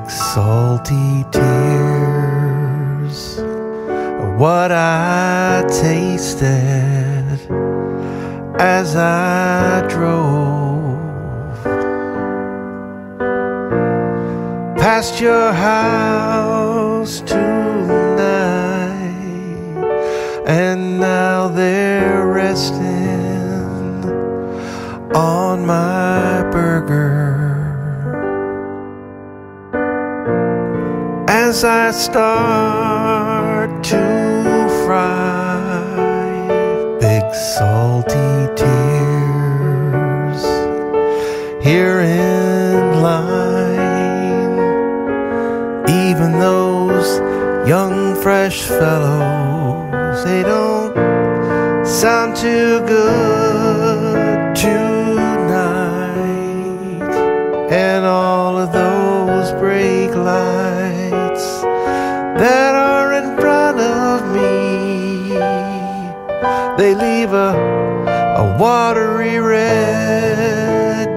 big salty tears are what I tasted as I drove past your house tonight, and now they're resting on my burger as I start to fry. Big salty tears here in line. Even those young fresh fellows, they don't sound too good tonight. And all of those brake lights that are in front of me, they leave a watery red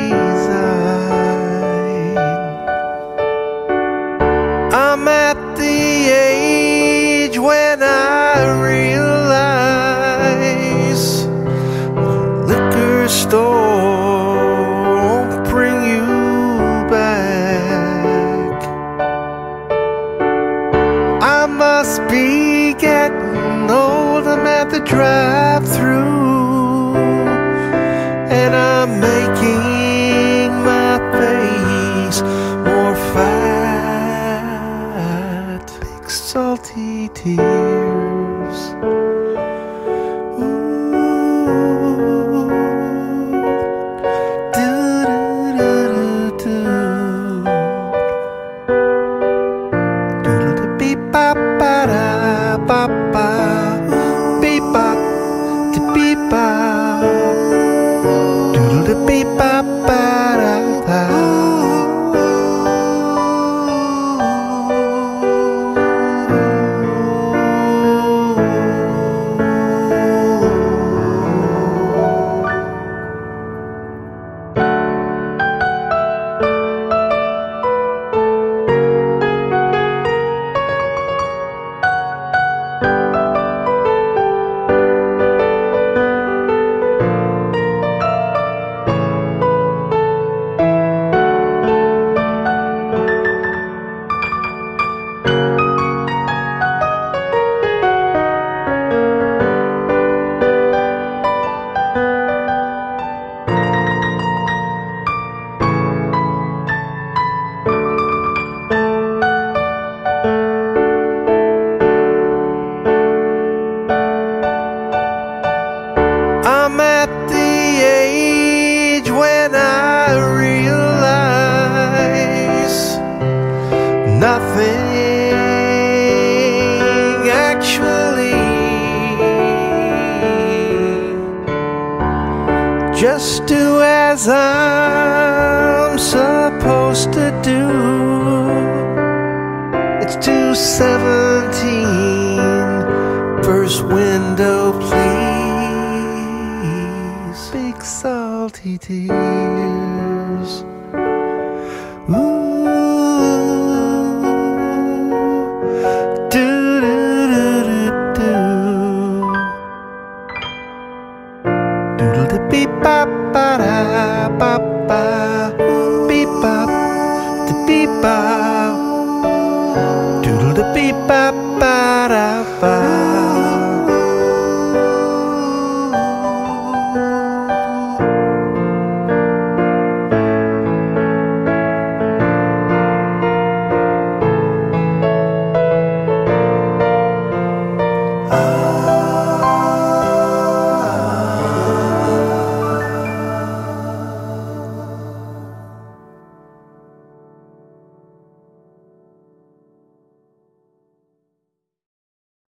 design. I'm at the age when I realize the liquor store won't bring you back. I must be getting old. I'm at the drive-thru, and I'm making my face more fat. Big salty tears. Ooh. Do-do-do-do-do. Do-do-do-beep-bop-ba-da-bop-ba. Beep-bop, da-beep-bop. Do-do-do-beep-bop-ba-da-da. I'm at the age when I realize nothing actually, just do as I'm supposed to do. It's 2:17, first window please. Big salty tears. Ooh. Do-do-do-do-do. Doodle-da-beep-bop-ba-da-bop-ba. Beep-bop, da-beep-bop. Doodle-da-beep-bop-ba-da.